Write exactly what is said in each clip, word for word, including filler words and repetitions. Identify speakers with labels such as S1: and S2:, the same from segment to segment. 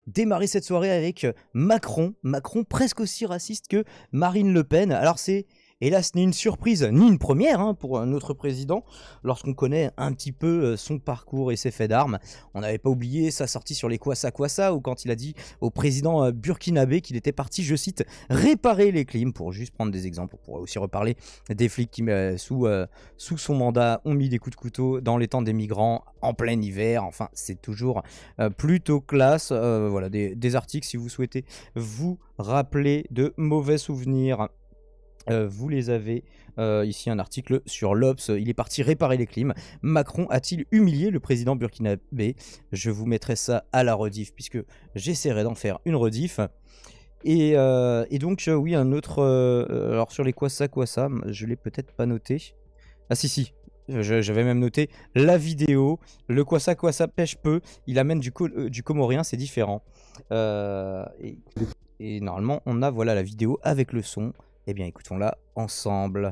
S1: démarrer cette soirée avec Macron. Macron presque aussi raciste que Marine Le Pen. Alors c'est hélas ni une surprise ni une première hein, pour notre président lorsqu'on connaît un petit peu son parcours et ses faits d'armes. On n'avait pas oublié sa sortie sur les Kwassa Kwassa ou quand il a dit au président burkinabé qu'il était parti, je cite, réparer les clims, pour juste prendre des exemples. On pourrait aussi reparler des flics qui euh, sous, euh, sous son mandat ont mis des coups de couteau dans les tentes des migrants en plein hiver. Enfin c'est toujours euh, plutôt classe. Euh, voilà des, des articles si vous souhaitez vous rappeler de mauvais souvenirs. Euh, vous les avez, euh, ici un article sur l'Obs, il est parti réparer les clims. Macron a-t-il humilié le président burkinabé? Je vous mettrai ça à la rediff puisque j'essaierai d'en faire une rediff. Et, euh, et donc euh, oui un autre, euh, alors sur les Kwassa Kwassa, je l'ai peut-être pas noté. Ah si si, j'avais même noté la vidéo, le Kwassa Kwassa pêche peu, il amène du, co euh, du comorien, c'est différent. Euh, et, et normalement on a voilà la vidéo avec le son. Eh bien, écoutons-la ensemble.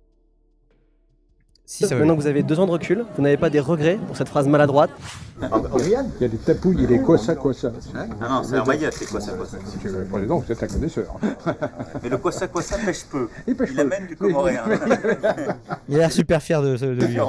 S2: Si ça Maintenant que vous avez deux ans de recul, vous n'avez pas des regrets pour cette phrase maladroite?
S3: En Guyane, il y a des tapouilles et des Kwassa Kwassa.
S4: Hein non, non, c'est en Mayotte, les Kwassa Kwassa.
S3: Si tu veux, président, vous êtes un connaisseur.
S4: Mais le Kwassa Kwassa pêche peu.
S3: Il pêche
S4: il
S3: peu.
S4: amène du comorien.
S1: Il a l'air super fier de, de, de lui.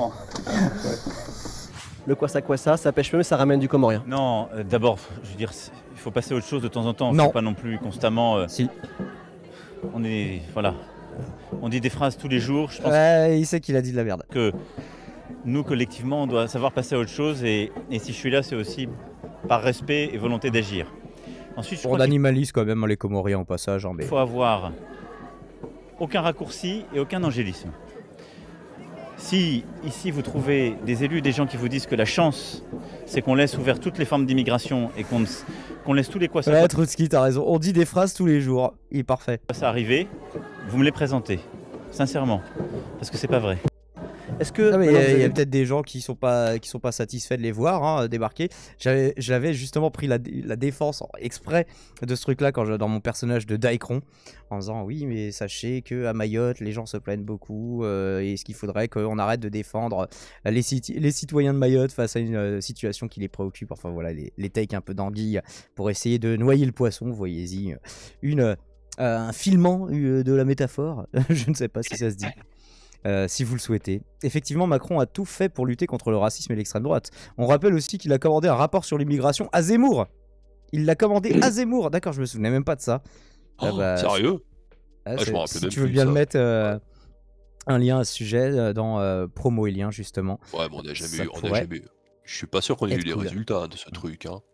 S2: Le Kwassa Kwassa, ça pêche peu, mais ça ramène du comorien.
S5: Non, euh, d'abord, je veux dire, il faut passer à autre chose de temps en temps.
S1: Non.
S5: Faut pas non plus constamment. Euh,
S1: si.
S5: On est, voilà, on dit des phrases tous les jours. Je pense
S1: ouais, il sait qu'il a dit de la merde.
S5: Que nous, collectivement, on doit savoir passer à autre chose. Et, et si je suis là, c'est aussi par respect et volonté d'agir. Ensuite, je
S1: on animalise quand même les Comoriens au passage. Hein, mais...
S5: Il faut avoir aucun raccourci et aucun angélisme. Si ici vous trouvez des élus, des gens qui vous disent que la chance, c'est qu'on laisse ouvert toutes les formes d'immigration et qu'on qu'on laisse tous les Kwassa
S1: Ouais, Trotsky, t'as raison. On dit des phrases tous les jours. Il est parfait.
S5: Ça arriver, vous me les présentez, sincèrement, parce que c'est pas vrai.
S2: Est-ce que
S1: il y a, avez... a peut-être des gens qui sont pas qui sont pas satisfaits de les voir hein, débarquer. J'avais j'avais justement pris la, la défense en exprès de ce truc-là quand je, dans mon personnage de Daikron en disant oui mais sachez que à Mayotte les gens se plaignent beaucoup euh, et ce qu'il faudrait qu'on arrête de défendre les, les citoyens de Mayotte face à une euh, situation qui les préoccupe. Enfin voilà les, les takes un peu d'anguille pour essayer de noyer le poisson. Voyez-y une euh, un filement euh, de la métaphore. Je ne sais pas si ça se dit. Euh, si vous le souhaitez. Effectivement, Macron a tout fait pour lutter contre le racisme et l'extrême droite. On rappelle aussi qu'il a commandé un rapport sur l'immigration à Zemmour. Il l'a commandé à Zemmour. D'accord, je me souvenais même pas de ça.
S6: Oh, ah bah, sérieux
S1: ah, ah, je me rappelais si même tu veux bien le mettre euh, ouais. un lien à ce sujet dans euh, Promo et Lien, justement.
S6: Ouais, mais on n'a jamais eu. On a jamais... Je suis pas sûr qu'on ait eu les cool. résultats de ce truc. Hein.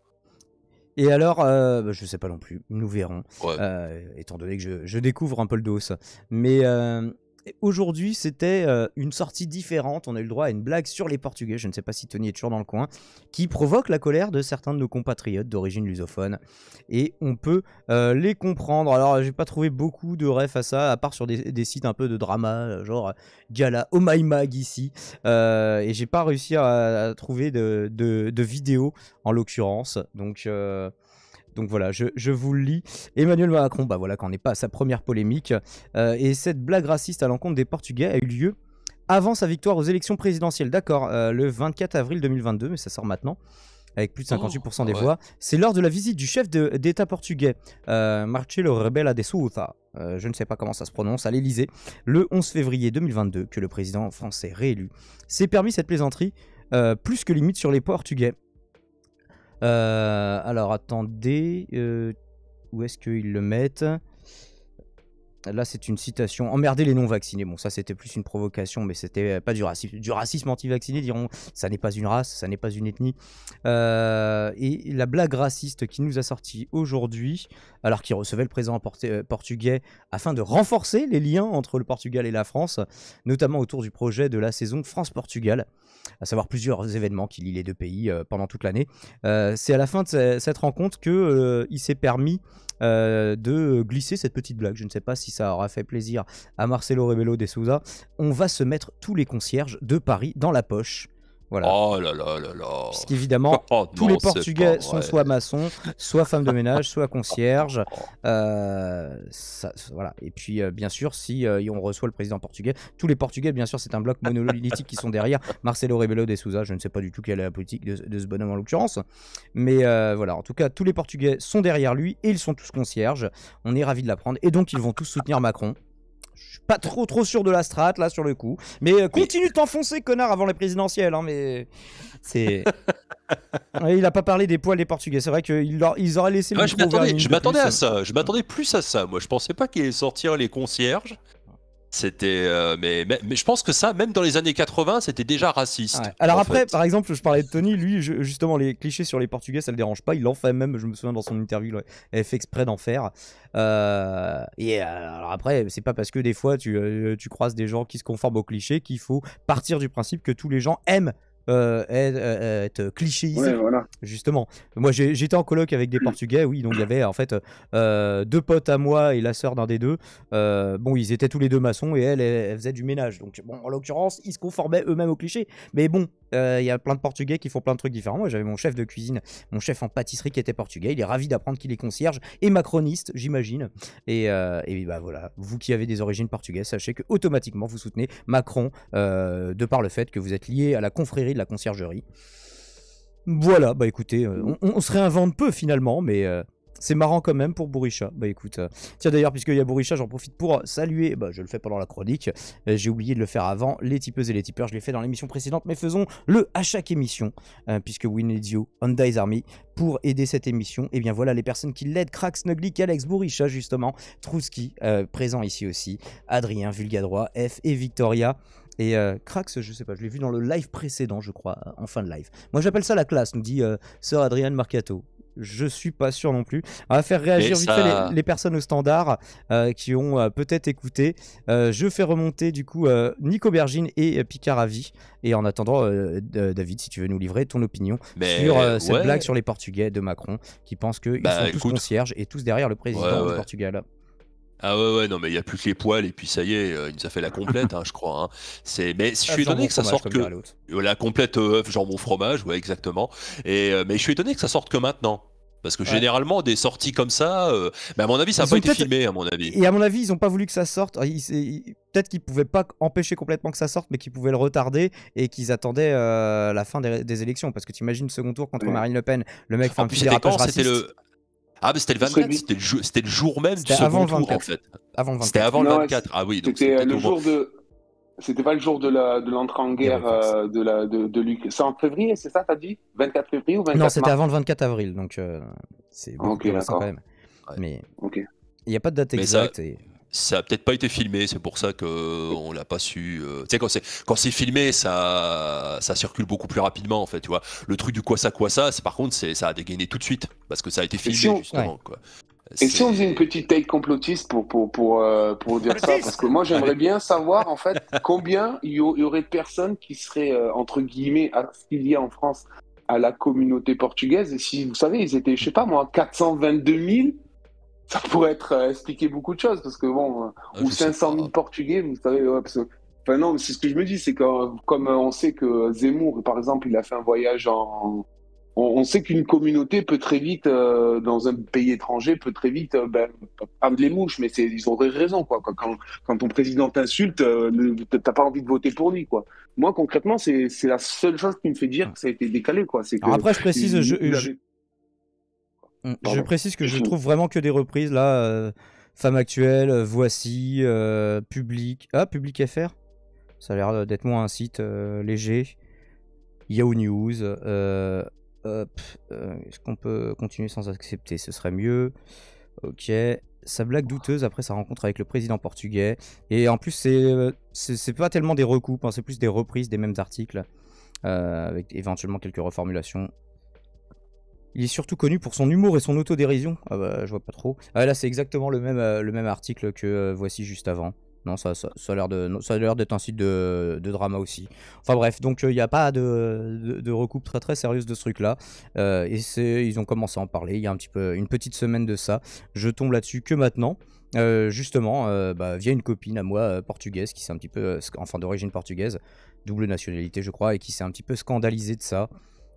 S1: Et alors, euh, bah, je sais pas non plus. Nous verrons.
S6: Ouais.
S1: Euh, étant donné que je, je découvre un peu le dos. Mais. Euh, Aujourd'hui, c'était euh, une sortie différente. On a eu le droit à une blague sur les Portugais. Je ne sais pas si Tony est toujours dans le coin, qui provoque la colère de certains de nos compatriotes d'origine lusophone. Et on peut euh, les comprendre. Alors, j'ai pas trouvé beaucoup de refs à ça, à part sur des, des sites un peu de drama, genre Gala, Oh My Mag ici. Euh, et j'ai pas réussi à, à trouver de, de, de vidéos en l'occurrence. Donc. Euh, Donc voilà, je, je vous le lis. Emmanuel Macron, bah voilà, qu'on n'est pas à sa première polémique. Euh, et cette blague raciste à l'encontre des Portugais a eu lieu avant sa victoire aux élections présidentielles. D'accord, euh, le vingt-quatre avril deux mille vingt-deux, mais ça sort maintenant, avec plus de cinquante-huit pour cent des oh, ouais. voix. C'est lors de la visite du chef d'État portugais, euh, Marcelo Rebelo de Sousa, euh, je ne sais pas comment ça se prononce, à l'Élysée, le onze février deux mille vingt-deux, que le président français réélu s'est permis cette plaisanterie, euh, plus que limite sur les Portugais. Euh, alors attendez, euh, où est-ce qu'ils le mettent? Là c'est une citation. Emmerder les non-vaccinés. Bon ça c'était plus une provocation, mais c'était pas du racisme. Du racisme anti-vacciné diront. Ça n'est pas une race, ça n'est pas une ethnie. Euh, et la blague raciste qui nous a sorti aujourd'hui, alors qu'il recevait le président portugais afin de renforcer les liens entre le Portugal et la France, notamment autour du projet de la saison France-Portugal, à savoir plusieurs événements qui lient les deux pays euh, pendant toute l'année. Euh, c'est à la fin de cette rencontre qu'il euh, s'est permis euh, de glisser cette petite blague. Je ne sais pas si ça aura fait plaisir à Marcelo Rebelo de Sousa. On va se mettre tous les concierges de Paris dans la poche. Voilà.
S6: Oh là là là là.
S1: Puisqu'évidemment,
S6: oh,
S1: tous
S6: non,
S1: les Portugais sont soit maçons, soit femmes de ménage, soit concierges. Euh, ça, voilà. Et puis, euh, bien sûr, si euh, on reçoit le président portugais, tous les Portugais, bien sûr, c'est un bloc monolithique qui sont derrière. Marcelo Rebelo de Sousa, je ne sais pas du tout quelle est la politique de, de ce bonhomme en l'occurrence. Mais euh, voilà, en tout cas, tous les Portugais sont derrière lui et ils sont tous concierges. On est ravis de l'apprendre. Et donc, ils vont tous soutenir Macron. Je suis pas trop trop sûr de la strat là sur le coup, mais euh, continue de t'enfoncer connard avant les présidentielles, hein, mais c'est. Ouais, il a pas parlé des poils des Portugais, c'est vrai qu'ils ils auraient laissé le
S6: ouais,
S1: micro ouvert.
S6: Je m'attendais à ça, je m'attendais plus à ça. Moi, je pensais pas qu'il allait sortir les concierges. C'était, euh, mais, mais, mais je pense que ça, même dans les années quatre-vingts, c'était déjà raciste. Ouais.
S1: Alors après, fait. par exemple, je parlais de Tony, lui, je, justement, les clichés sur les Portugais, ça le dérange pas. Il en fait même, je me souviens dans son interview, là, il avait fait exprès d'en faire. Euh, et euh, alors après, c'est pas parce que des fois tu, euh, tu croises des gens qui se conforment aux clichés qu'il faut partir du principe que tous les gens aiment Euh, être, euh, être clichéisé, ouais, voilà. Justement. Moi j'étais en coloc avec des Portugais, oui, donc il y avait en fait euh, deux potes à moi et la sœur d'un des deux. Euh, bon, ils étaient tous les deux maçons et elle, elle, elle faisait du ménage. Donc bon, en l'occurrence, ils se conformaient eux-mêmes aux clichés. Mais bon, il euh, y a plein de Portugais qui font plein de trucs différents. Moi j'avais mon chef de cuisine, mon chef en pâtisserie qui était portugais. Il est ravi d'apprendre qu'il est concierge et macroniste, j'imagine. Et, euh, et bah voilà, vous qui avez des origines portugaises, sachez que automatiquement vous soutenez Macron euh, de par le fait que vous êtes lié à la confrérie de la conciergerie. Voilà, bah écoutez, euh, on, on se réinvente peu finalement, mais euh, c'est marrant quand même pour Bouricha. Bah écoute, euh, tiens d'ailleurs, puisqu'il y a Bouricha, j'en profite pour saluer, bah je le fais pendant la chronique, euh, j'ai oublié de le faire avant, les tipeuses et les tipeurs, je l'ai fait dans l'émission précédente, mais faisons-le à chaque émission, euh, puisque We Need You, Honda's Army, pour aider cette émission, et eh bien voilà les personnes qui l'aident, Crack, Snugly, Alex, Bouricha justement, Trouski, euh, présent ici aussi, Adrien, Vulgadroit, F et Victoria. Et euh, Crax, je sais pas, je l'ai vu dans le live précédent, je crois, en fin de live. Moi, j'appelle ça la classe, nous dit euh, Sir Adrian Marcato. Je suis pas sûr non plus. On va faire réagir vite ça... fait les, les personnes au standard euh, qui ont euh, peut-être écouté. Euh, je fais remonter du coup euh, Nico Bergine et euh, Picard à vie. Et en attendant, euh, euh, David, si tu veux nous livrer ton opinion Mais sur euh, cette ouais. blague sur les Portugais de Macron qui pensent qu'ils bah, sont tous écoute... concierges et tous derrière le président ouais, ouais. du Portugal.
S6: Ah ouais ouais non mais il y a plus que les poils et puis ça y est euh, il nous a fait la complète hein, je crois hein. C'est mais je suis ah, étonné que ça sorte que la complète œuf euh, jambon fromage ouais exactement et euh, mais je suis étonné que ça sorte que maintenant parce que ouais. généralement des sorties comme ça euh, mais à mon avis ça n'a pas été filmé à mon avis
S1: et à mon avis ils ont pas voulu que ça sorte ils, ils, peut-être qu'ils pouvaient pas empêcher complètement que ça sorte mais qu'ils pouvaient le retarder et qu'ils attendaient euh, la fin des, des élections parce que tu imagines le second tour contre ouais. Marine Le Pen le mec fait un petit dérapage raciste.
S6: Le... Ah, mais c'était le vingt-quatre, c'était le, jour, c'était le jour même du second tour, en fait.
S1: Avant le vingt-quatre.
S6: C'était avant le vingt-quatre. Ah oui, donc
S7: c'était le jour de. C'était pas le jour de la de l'entrée en guerre euh, de la de, de l'Ukraine. C'est en février, c'est ça, t'as dit vingt-quatre février ou vingt-quatre
S1: Non, c'était
S7: mars
S1: avant le vingt-quatre avril, donc euh, c'est beaucoup okay, plus récent quand même. Ouais. Mais il n'y a pas de date exacte.
S6: Ça...
S1: Et...
S6: Ça a peut-être pas été filmé, c'est pour ça qu'on l'a pas su. Euh... Tu sais, quand c'est quand c'est filmé, ça ça circule beaucoup plus rapidement en fait, tu vois. Le truc du quoi ça quoi ça, c'est par contre c'est ça a dégainé tout de suite parce que ça a été filmé si on... justement ouais. quoi.
S7: Et si on faisait une petite take complotiste pour pour pour euh, pour dire ça, parce que moi j'aimerais bien savoir en fait combien il y aurait de personnes qui seraient euh, entre guillemets affiliées en France à la communauté portugaise. Et si vous savez, ils étaient, je sais pas moi, quatre cent vingt-deux mille. Ça pourrait être euh, expliquer beaucoup de choses parce que bon, euh, ah, ou cinq cent mille Portugais, vous savez, ouais, parce que, enfin non, c'est ce que je me dis, c'est que comme euh, on sait que Zemmour, par exemple, il a fait un voyage en, on, on sait qu'une communauté peut très vite euh, dans un pays étranger peut très vite, euh, ben, pas les mouches, mais c'est, ils ont raison quoi. Quand, quand ton président t'insulte, euh, t'as pas envie de voter pour lui quoi. Moi concrètement, c'est c'est la seule chose qui me fait dire que ça a été décalé quoi. C'est que
S1: alors après, je précise, il, je, il avait... je... Pardon. Je précise que je trouve vraiment que des reprises là, euh, Femme Actuelle, euh, Voici, euh, Public, ah Public F R, ça a l'air d'être moins un site euh, léger, Yahoo News, euh, euh, euh, est-ce qu'on peut continuer sans accepter, ce serait mieux, ok, sa blague douteuse après sa rencontre avec le président portugais, et en plus c'est, c'est, c'est pas tellement des recoupes, hein, c'est plus des reprises des mêmes articles, euh, avec éventuellement quelques reformulations. Il est surtout connu pour son humour et son autodérision. Ah bah, je vois pas trop. Ah là, c'est exactement le même, euh, le même article que euh, Voici juste avant. Non, ça, ça, ça a l'air de, non, ça a l'air d'être un site de, de drama aussi. Enfin bref, donc il n'y a pas de, de, de recoupe très très sérieuse de ce truc-là. Euh, et c'est, ils ont commencé à en parler il y a un petit peu, une petite semaine de ça. Je tombe là-dessus que maintenant. Euh, justement, euh, bah, via une copine à moi euh, portugaise qui s'est un petit peu, euh, enfin d'origine portugaise, double nationalité je crois, et qui s'est un petit peu scandalisée de ça.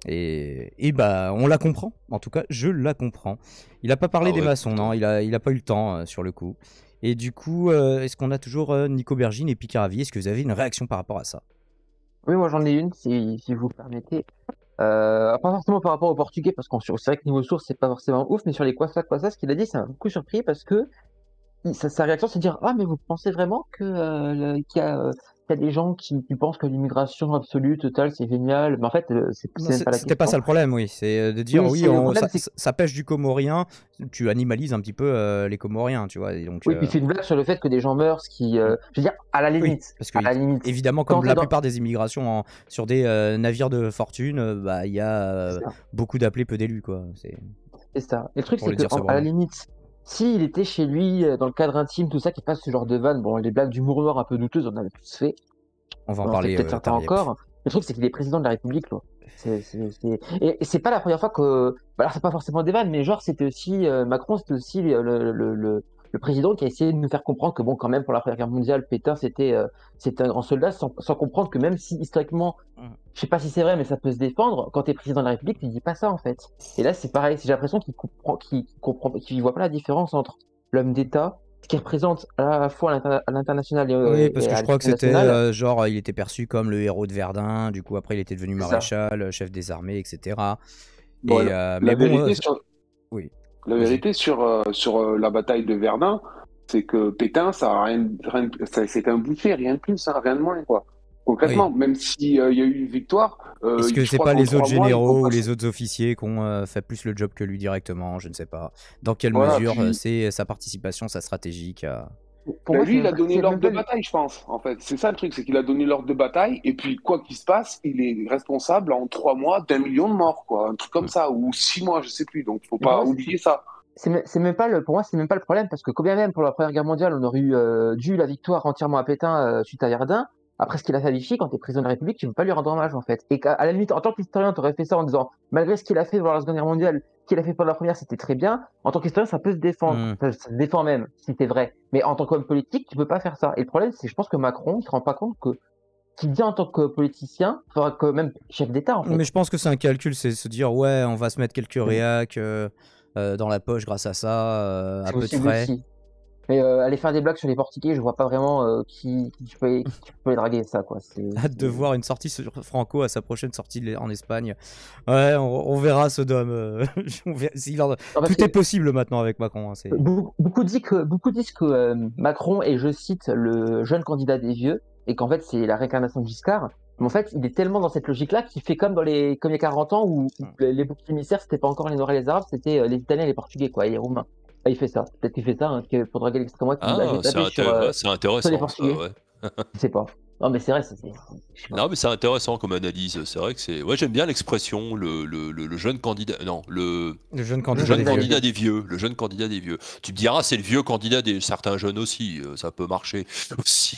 S1: Et, et bah on la comprend, en tout cas je la comprends. Il a pas parlé
S6: Ah
S1: des
S6: ouais,
S1: maçons,
S6: putain.
S1: non, il a, il a pas eu le temps euh, sur le coup. Et du coup, euh, est-ce qu'on a toujours euh, Nico Bergine et Picaravi? Est-ce que vous avez une réaction par rapport à ça?
S8: Oui, moi j'en ai une, si, si vous permettez. Euh, pas forcément par rapport au portugais, parce qu'on c'est vrai que niveau source, c'est pas forcément ouf, mais sur les Kwasa Kwasa, ce qu'il a dit, ça m'a beaucoup surpris parce que il- sa, sa réaction, c'est de dire: Ah, mais vous pensez vraiment que, euh, le- qu'il y a, euh, qu'il y a des gens qui, qui pensent que l'immigration absolue, totale, c'est génial? Mais en fait, euh, c'est
S1: Non,
S8: c'est même
S1: c'est-
S8: pas la
S1: c'était pas
S8: question.
S1: ça le problème, oui. C'est euh, de dire,
S8: Oui,
S1: oui,
S8: c'est le
S1: on,
S8: problème,
S1: ça,
S8: c'est
S1: ça- ça pêche du comorien, tu animalises un petit peu euh, les comoriens, tu vois. Et donc,
S8: Oui,
S1: euh,
S8: puis il fait une blague sur le fait que des gens meurent, ce qui, euh, je veux dire, à la
S1: oui,
S8: limite,
S1: parce que
S8: à la limite,
S1: évidemment,
S8: quand
S1: comme
S8: t'es
S1: la
S8: dans,
S1: plupart des immigrations en- sur des euh, navires de fortune, euh, bah il y a
S8: c'est
S1: euh,
S8: ça,
S1: beaucoup d'appelés, peu d'élus, quoi. C'est
S8: c'est ça. Et le truc,
S1: pour
S8: c'est
S1: le
S8: que,
S1: dire
S8: en- à la
S1: sobrement.
S8: limite, s'il était chez lui, euh, dans le cadre intime, tout ça, qui passe ce genre de vanne, bon, les blagues d'humour noir un peu douteuses, on en avait tous fait,
S1: On va en
S8: on en fait
S1: parler,
S8: peut-être
S1: euh,
S8: certains
S1: Tariep.
S8: encore. Le truc, c'est qu'il est président de la République, quoi. C'est, c'est, c'est... Et, et c'est pas la première fois que, bah, alors c'est pas forcément des vannes, mais genre, c'était aussi, euh, Macron, c'était aussi le, le, le, le- le président qui a essayé de nous faire comprendre que, bon, quand même, pour la Première Guerre mondiale, Pétain, c'était, euh, c'était un grand soldat, sans, sans comprendre que même si, historiquement, je sais pas si c'est vrai, mais ça peut se défendre, quand t'es président de la République, tu dis pas ça, en fait. Et là, c'est pareil, j'ai l'impression qu'il comprend, qu'il, qu'il comprend, qu'il voit pas la différence entre l'homme d'État, ce qu'il représente à la fois à l'inter- à l'international et,
S1: Oui,
S8: euh,
S1: parce
S8: et
S1: que
S8: à
S1: je crois que
S8: l'échelle
S1: c'était
S8: nationale.
S1: euh, genre, il était perçu comme le héros de Verdun, du coup après il était devenu
S8: C'est ça.
S1: maréchal, chef des armées, et cetera.
S7: Bon,
S1: Et
S7: la,
S1: euh,
S7: la
S1: mais bon, euh,
S7: vérité sur,
S1: oui,
S7: la
S1: vas-y.
S7: vérité sur, euh, sur euh, la bataille de Verdun, c'est que Pétain, ça a rien, rien, ça- c'est un boucher, rien de plus, hein, rien de moins, quoi. Concrètement,
S1: Oui.
S7: même s'il y a eu une victoire, euh,
S1: Est-ce que
S7: je
S1: c'est
S7: crois
S1: pas
S7: qu'en
S1: les autres
S7: trois mois, ils vont
S1: généraux ou
S7: passer.
S1: les autres officiers qui ont euh, fait plus le job que lui directement? Je ne sais pas. Dans quelle
S7: Voilà,
S1: mesure euh,
S7: puis
S1: c'est sa participation, sa stratégie à-
S8: Pour
S7: ben,
S8: moi,
S7: lui,
S8: c'est
S7: il
S8: même
S7: a
S8: pas,
S7: donné
S8: c'est
S7: l'ordre
S8: même
S7: de
S8: pas lui.
S7: bataille, je pense, en fait. C'est ça le truc, c'est qu'il a donné l'ordre de bataille, et puis quoi qu'il se passe, il est responsable en trois mois d'un million de morts, quoi. Un truc comme
S1: Hmm.
S7: ça, ou six mois, je sais plus. Donc, faut
S8: Mais pour
S7: pas
S8: moi, c'est-
S7: oublier ça.
S8: c'est même c'est même pas le, pour moi, c'est même pas le problème, parce que quand bien même pour la Première Guerre mondiale, on aurait eu, euh, dû la victoire entièrement à Pétain, euh, suite à Verdun. Après ce qu'il a fait à Vichy, quand tu es président de la République, tu ne peux pas lui rendre hommage, en fait. Et qu'à à la limite, en tant qu'historien, tu aurais fait ça en disant, malgré ce qu'il a fait pendant la Seconde Guerre mondiale, ce qu'il a fait pendant la Première, c'était très bien. En tant qu'historien, ça peut se défendre.
S1: Hmm.
S8: Ça, ça se défend même, si c'est vrai. Mais en tant qu'homme politique, tu peux pas faire ça. Et le problème, c'est, je pense que Macron, il se rend pas compte que, qu'il dit en tant que politicien, enfin, que même chef d'État, en fait.
S1: Mais je pense que c'est un calcul, c'est se dire ouais, on va se mettre quelques réacs euh, euh, dans la poche grâce à ça, euh, à
S8: C'est
S1: peu de
S8: possible
S1: frais.
S8: aussi. Mais euh, aller faire des blagues sur les Portugais, je vois pas vraiment euh, qui, qui, tu peux, qui tu peux les draguer ça, quoi. C'est,
S1: Hâte de
S8: c'est-
S1: voir une sortie sur Franco à sa prochaine sortie de- en Espagne. Ouais, on, on verra Sodome. euh, on verra- s'il en-
S8: Non, parce
S1: Tout
S8: que
S1: est possible maintenant avec Macron. hein, c'est-
S8: beaucoup, beaucoup disent que, beaucoup disent que euh, Macron est, je cite, le jeune candidat des vieux, et qu'en fait c'est la réincarnation de Giscard. Mais en fait, il est tellement dans cette logique-là qu'il fait comme dans les, comme il y a quarante ans où où les, les boucs émissaires, c'était pas encore les Noirs et les Arabes, c'était euh, les Italiens et les Portugais, quoi, et les Roumains. Ah, il fait ça. Peut-être qu'il fait ça, hein, que pour draguer l'extrême droite, il va
S6: Ah, c'est
S8: taper sur,
S6: inté-
S8: euh,
S6: ouais, c'est
S8: sur les
S6: intéressant, ça,
S8: Portugais.
S6: ouais.
S8: Je sais pas. Non, mais c'est vrai, c'est, c'est- je sais pas.
S6: Non, mais c'est intéressant comme analyse. C'est vrai que c'est. Ouais, j'aime bien l'expression, le, le, le, le jeune candidat. Non, le,
S1: Le jeune
S6: le
S1: candidat
S6: jeune
S1: des
S8: candidat
S1: vieux.
S6: candidat des vieux. Le jeune candidat des vieux. Tu me diras, c'est le vieux candidat des certains jeunes aussi. euh, Ça peut marcher aussi.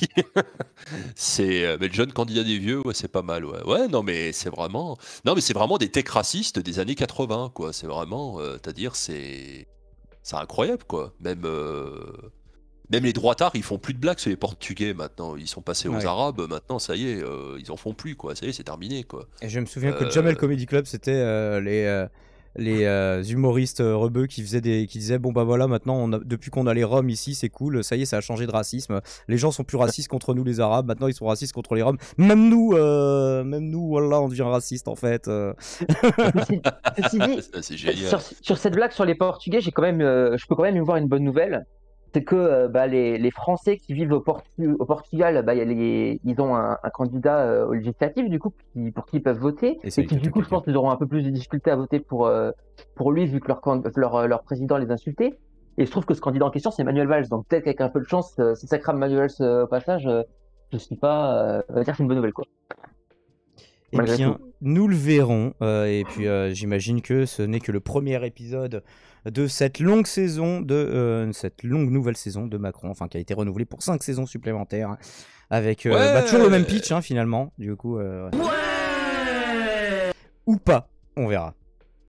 S6: C'est. euh, Mais le jeune candidat des vieux, ouais, c'est pas mal. Ouais, ouais, non, mais c'est vraiment. Non, mais c'est vraiment des tech racistes des années quatre-vingts, quoi. C'est vraiment. euh, C'est-à-dire, c'est. C'est incroyable, quoi. Même. euh, Même les droitards, ils font plus de blagues sur les Portugais maintenant. Ils sont passés aux
S1: Ouais.
S6: Arabes. Maintenant, ça y est, euh, ils en font plus, quoi. Ça y est, c'est terminé, quoi.
S1: Et je me souviens que
S6: Euh,
S1: Jamel Comedy Club, c'était euh, les, euh, les euh, humoristes euh, rebeux qui faisaient des, qui disaient bon bah voilà maintenant on a- depuis qu'on a les Roms ici c'est cool, ça y est ça a changé de racisme. Les gens sont plus racistes contre nous les Arabes, maintenant ils sont racistes contre les Roms. Même nous, euh, même nous voilà on devient raciste en fait. euh.
S8: Ceci, ceci dit,
S6: ça, c'est génial.
S8: sur, sur cette blague sur les Portugais, j'ai quand même, euh, je peux quand même y voir une bonne nouvelle. C'est que euh, bah, les, les Français qui vivent au, Portu- au Portugal, bah, y a les, ils ont un, un candidat euh, au législatif, du coup, qui, pour qui ils peuvent voter.
S1: Et ça,
S8: Et
S1: il
S8: qui,
S1: y a
S8: du
S1: tout
S8: coup, je
S1: quelqu'un.
S8: pense qu'ils auront un peu plus de difficulté à voter pour, euh, pour lui, vu que leur, can- leur, euh, leur président les insultait. Et je trouve que ce candidat en question, c'est Manuel Valls. Donc peut-être qu'avec un peu de chance, euh, si ça crame Manuel Valls euh, au passage, euh, je suis pas. Euh, on va dire que c'est une bonne nouvelle, quoi.
S1: Eh bien, nous le verrons. Euh, et puis, euh, j'imagine que ce n'est que le premier épisode de cette longue saison, de euh, cette longue nouvelle saison de Macron, enfin qui a été renouvelée pour cinq saisons supplémentaires, hein, avec euh,
S6: Ouais
S1: bah, toujours le même pitch, hein, finalement. Du coup, euh, ouais. Ou pas, on verra.